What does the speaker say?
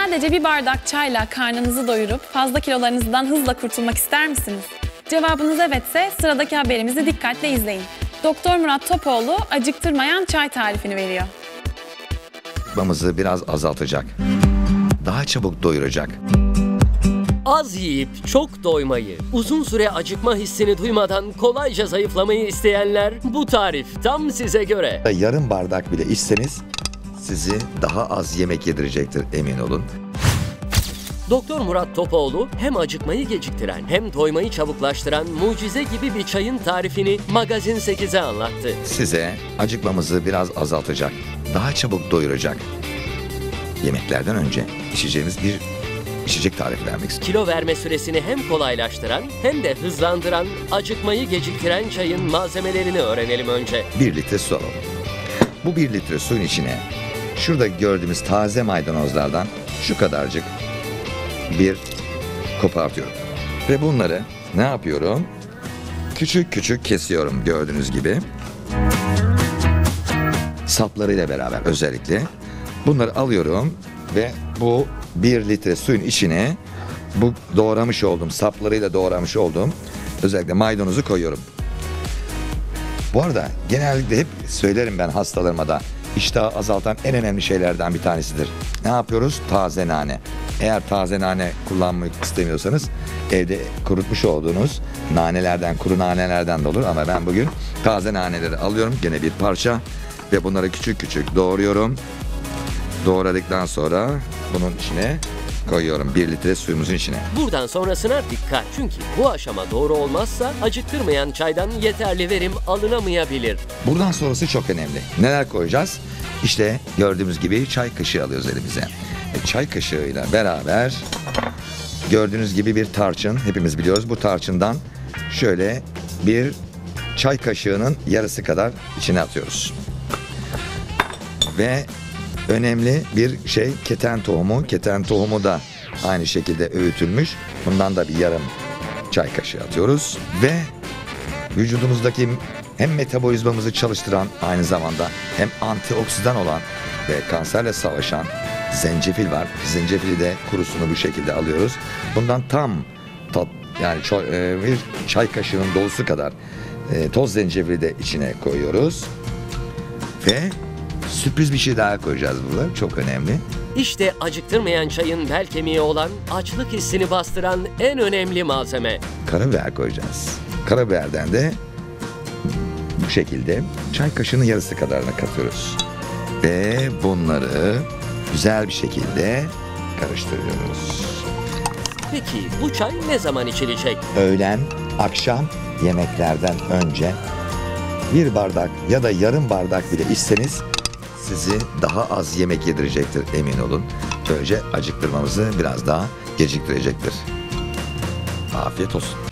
Sadece bir bardak çayla karnınızı doyurup fazla kilolarınızdan hızla kurtulmak ister misiniz? Cevabınız evetse sıradaki haberimizi dikkatle izleyin. Doktor Murat Topoğlu acıktırmayan çay tarifini veriyor. Acıkmamızı biraz azaltacak. Daha çabuk doyuracak. Az yiyip çok doymayı, uzun süre acıkma hissini duymadan kolayca zayıflamayı isteyenler bu tarif tam size göre. Yarım bardak bile içseniz sizi daha az yemek yedirecektir, emin olun. Doktor Murat Topoğlu hem acıkmayı geciktiren hem doymayı çabuklaştıran mucize gibi bir çayın tarifini Magazin 8'e anlattı. Size acıkmamızı biraz azaltacak, daha çabuk doyuracak. Yemeklerden önce içeceğimiz bir içecek tarifi vermek istiyorum. Kilo verme süresini hem kolaylaştıran hem de hızlandıran, acıkmayı geciktiren çayın malzemelerini öğrenelim önce. 1 litre su alalım. Bu 1 litre suyun içine şurada gördüğümüz taze maydanozlardan şu kadarcık bir kopartıyorum. Ve bunları ne yapıyorum? Küçük küçük kesiyorum gördüğünüz gibi. Saplarıyla beraber özellikle. Bunları alıyorum ve bu 1 litre suyun içine bu doğramış olduğum, saplarıyla doğramış olduğum özellikle maydanozu koyuyorum. Bu arada genellikle hep söylerim ben hastalarıma da, iştahı azaltan en önemli şeylerden bir tanesidir. Ne yapıyoruz? Taze nane. Eğer taze nane kullanmak istemiyorsanız evde kurutmuş olduğunuz nanelerden, kuru nanelerden de olur. Ama ben bugün taze naneleri alıyorum, gene bir parça, ve bunları küçük küçük doğruyorum. Doğradıktan sonra bunun içine koyuyorum, 1 litre suyumuzun içine. Buradan sonrasına dikkat, çünkü bu aşama doğru olmazsa acıktırmayan çaydan yeterli verim alınamayabilir. Buradan sonrası çok önemli. Neler koyacağız? İşte gördüğümüz gibi çay kaşığı alıyoruz elimize. Çay kaşığıyla beraber gördüğünüz gibi bir tarçın, hepimiz biliyoruz. Bu tarçından şöyle bir çay kaşığının yarısı kadar içine atıyoruz. Ve önemli bir şey, keten tohumu. Keten tohumu da aynı şekilde öğütülmüş. Bundan da bir yarım çay kaşığı atıyoruz. Ve vücudumuzdaki hem metabolizmamızı çalıştıran, aynı zamanda hem antioksidan olan ve kanserle savaşan zencefil var. Zencefili de kurusunu bu şekilde alıyoruz. Bundan tam yani bir çay kaşığının dolusu kadar toz zencefili de içine koyuyoruz. Ve sürpriz bir şey daha koyacağız burada. Çok önemli. İşte acıktırmayan çayın bel kemiği olan, açlık hissini bastıran en önemli malzeme. Karabiber koyacağız. Karabiberden de bu şekilde çay kaşığının yarısı kadarına katıyoruz. Ve bunları güzel bir şekilde karıştırıyoruz. Peki bu çay ne zaman içilecek? Öğlen, akşam yemeklerden önce bir bardak ya da yarım bardak bile içseniz sizi daha az yemek yedirecektir, emin olun. Böylece acıktırmamızı biraz daha geciktirecektir. Afiyet olsun.